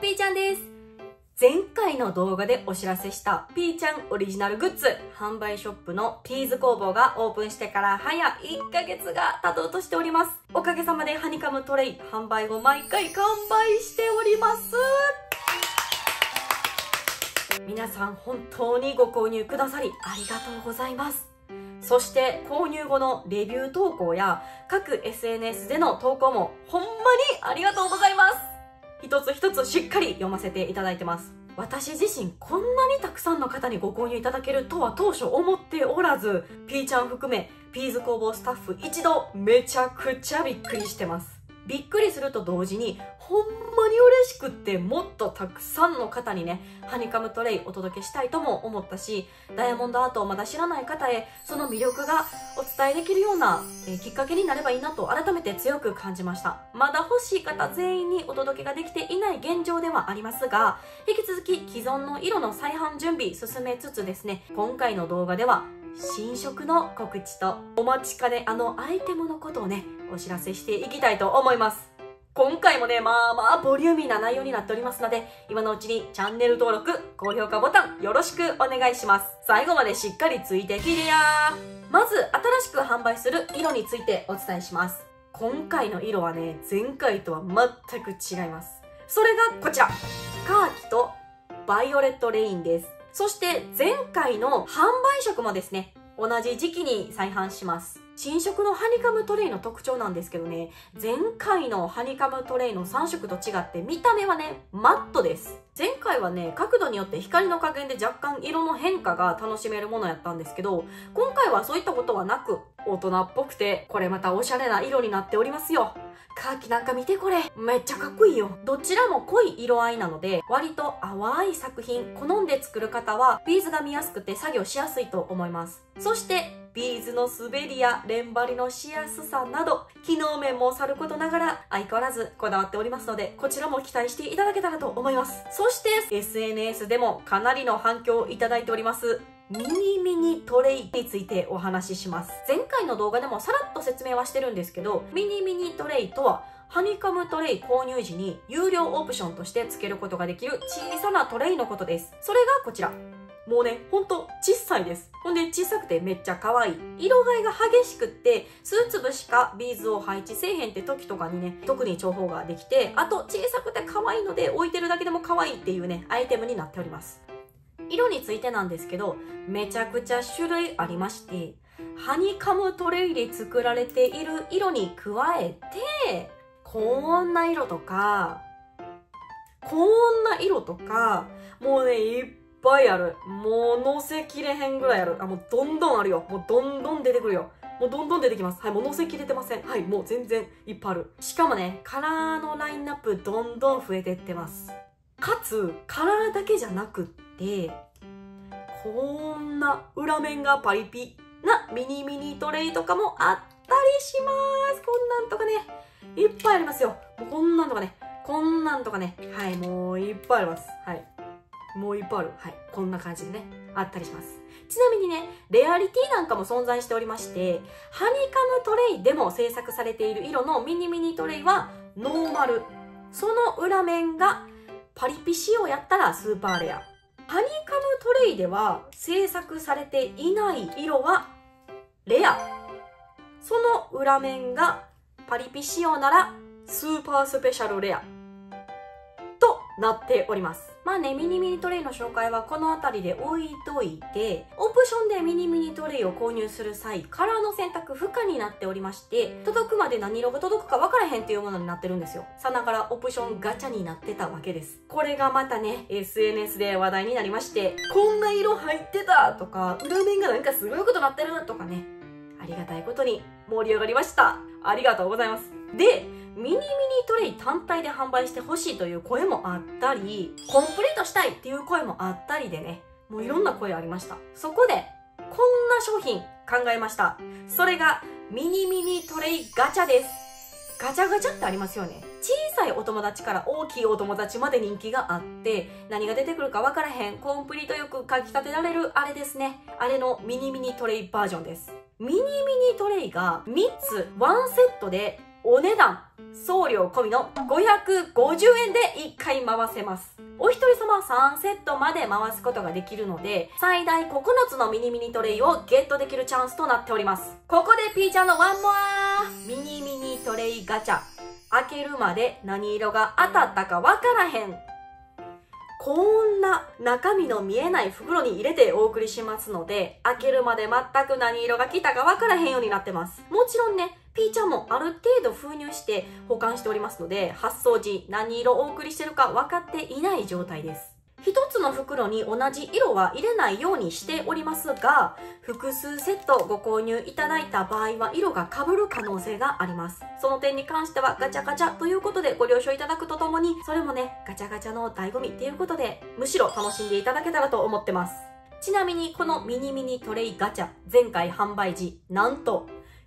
ピーちゃんです。前回の動画でお知らせしたピーちゃんオリジナルグッズ販売ショップのピーズ工房がオープンしてから早1ヶ月が経とうとしております。おかげさまでハニカムトレイ販売後毎回完売しております。皆さん本当にご購入くださりありがとうございます。そして購入後のレビュー投稿や各 SNS での投稿もほんまにありがとうございます。一つ一つしっかり読ませていただいてます。私自身こんなにたくさんの方にご購入いただけるとは当初思っておらず、ピーちゃん含めピーズ工房スタッフ一同めちゃくちゃびっくりしてます。びっくりすると同時にほんまに嬉しくって、もっとたくさんの方にねハニカムトレイお届けしたいとも思ったし、ダイヤモンドアートをまだ知らない方へその魅力がお伝えできるようなきっかけになればいいなと改めて強く感じました。まだ欲しい方全員にお届けができていない現状ではありますが、引き続き既存の色の再販準備進めつつですね、今回の動画では新色の告知とお待ちかねアイテムのことをねお知らせしていきたいと思います。今回もねまあボリューミーな内容になっておりますので、今のうちにチャンネル登録高評価ボタンよろしくお願いします。最後までしっかりついてきてやー。まず新しく販売する色についてお伝えします。今回の色はね前回とは全く違います。それがこちら、カーキとバイオレットレインです。そして前回の販売色もですね同じ時期に再販します。新色のハニカムトレイの特徴なんですけどね、前回のハニカムトレイの3色と違って見た目はねマットです。前回はね角度によって光の加減で若干色の変化が楽しめるものやったんですけど、今回はそういったことはなく大人っぽくて、これまたおしゃれな色になっておりますよ。カーキなんか見てこれ、めっちゃかっこいいよ。どちらも濃い色合いなので割と淡い作品好んで作る方はビーズが見やすくて作業しやすいと思います。そしてビーズの滑りや連張りのしやすさなど機能面もさることながら相変わらずこだわっておりますので、こちらも期待していただけたらと思います。そして SNS でもかなりの反響をいただいておりますミニトレイについてお話しします。前回の動画でもさらっと説明はしてるんですけど、ミニトレイとはハニカムトレイ購入時に有料オプションとして付けることができる小さなトレイのことです。それがこちら。もうね、ほんと小さいです。ほんで小さくてめっちゃ可愛い。色替えが激しくって、数粒しかビーズを配置せえへんって時とかにね、特に重宝ができて、あと小さくて可愛いので置いてるだけでも可愛いっていうね、アイテムになっております。色についてなんですけど、めちゃくちゃ種類ありまして、ハニカムトレイで作られている色に加えて、こんな色とか、こんな色とか、もうね、いっぱいある。もう載せきれへんぐらいある。もうどんどんあるよ。もうどんどん出てくるよ。もうどんどん出てきます。はい、もう載せきれてません。はい、もう全然いっぱいある。しかもね、カラーのラインナップどんどん増えてってます。かつ、カラーだけじゃなくって、こんな裏面がパリピなミニトレイとかもあったりします。こんなんとかね、いっぱいありますよ。もうこんなんとかね、こんなんとかね、はい、もういっぱいあります。はい。もういっぱいある。はい。こんな感じでね、あったりします。ちなみにね、レアリティなんかも存在しておりまして、ハニカムトレイでも制作されている色のミニトレイはノーマル。その裏面がパリピ仕様やったらスーパーレア。ハニカムトレイでは制作されていない色はレア。その裏面がパリピ仕様ならスーパースペシャルレアとなっております。まあね、ミニトレイの紹介はこの辺りで置いといて、オプションでミニトレイを購入する際、カラーの選択不可になっておりまして、届くまで何色が届くか分からへんっていうものになってるんですよ。さながらオプションガチャになってたわけです。これがまたね、SNS で話題になりまして、こんな色入ってたとか、裏面がなんかすごいことなってるとかね、ありがたいことに盛り上がりました。ありがとうございます。で、ミニトレイ単体で販売してほしいという声もあったり、コンプリートしたいっていう声もあったりでね、もういろんな声ありました。そこで、こんな商品考えました。それが、ミニトレイガチャです。ガチャガチャってありますよね。小さいお友達から大きいお友達まで人気があって、何が出てくるか分からへん、コンプリートよく書き立てられるあれですね。あれのミニトレイバージョンです。ミニトレイが3つ、1セットでお値段、送料込みの550円で1回回せます。お一人様3セットまで回すことができるので、最大9つのミニミニトレイをゲットできるチャンスとなっております。ここでピーちゃんのワンモアミニミニトレイガチャ。開けるまで何色が当たったかわからへん。こんな中身の見えない袋に入れてお送りしますので、開けるまで全く何色が来たかわからへんようになってます。もちろんね、ピーちゃんもある程度封入して保管しておりますので、発送時何色お送りしてるか分かっていない状態です。一つの袋に同じ色は入れないようにしておりますが、複数セットご購入いただいた場合は色が被る可能性があります。その点に関してはガチャガチャということでご了承いただくとともに、それもね、ガチャガチャの醍醐味っていうことで、むしろ楽しんでいただけたらと思ってます。ちなみにこのミニミニトレイガチャ、前回販売時、なんと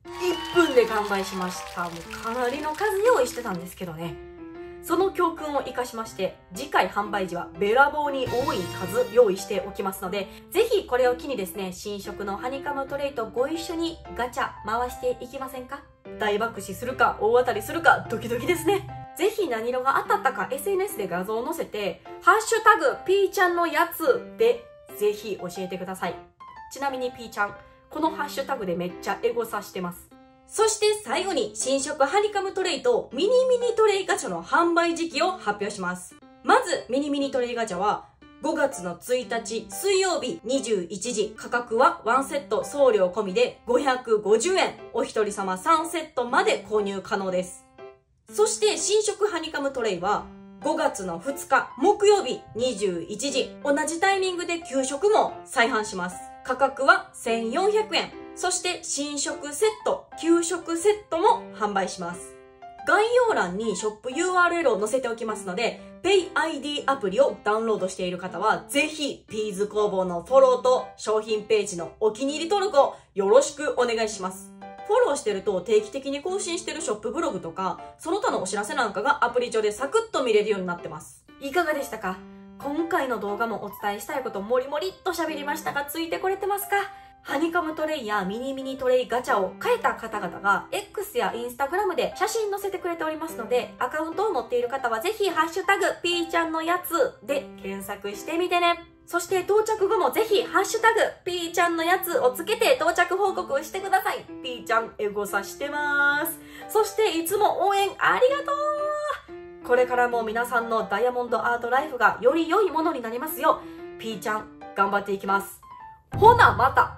1分で完売しました。もうかなりの数用意してたんですけどね。その教訓を活かしまして、次回販売時はべらぼうに多い数用意しておきますので、ぜひこれを機にですね、新色のハニカムトレイとご一緒にガチャ回していきませんか？大爆死するか大当たりするかドキドキですね。ぜひ何色が当たったか SNS で画像を載せて、ハッシュタグピーちゃんのやつでぜひ教えてください。ちなみにピーちゃん、このハッシュタグでめっちゃエゴサしてます。そして最後に新色ハニカムトレイとミニミニトレイガチャの販売時期を発表します。まずミニミニトレイガチャは5月の1日水曜日21時、価格は1セット送料込みで550円、お一人様3セットまで購入可能です。そして新色ハニカムトレイは5月の2日木曜日21時、同じタイミングで給食も再販します。価格は1400円。そして新食セット、給食セットも販売します。概要欄にショップ URL を載せておきますので、PayID アプリをダウンロードしている方は、ぜひピーズ工房のフォローと商品ページのお気に入り登録をよろしくお願いします。フォローしてると定期的に更新してるショップブログとか、その他のお知らせなんかがアプリ上でサクッと見れるようになってます。いかがでしたか？今回の動画もお伝えしたいこともりもりっと喋りましたが、ついてこれてますか？ハニカムトレイやミニミニトレイガチャを買えた方々が X や Instagram で写真載せてくれておりますので、アカウントを持っている方はぜひハッシュタグピーちゃんのやつで検索してみてね。そして到着後もぜひハッシュタグピーちゃんのやつをつけて到着報告してください。ピーちゃんエゴサしてます。そしていつも応援ありがとう。これからも皆さんのダイヤモンドアートライフがより良いものになりますよう、ピーちゃん頑張っていきます。ほなまた。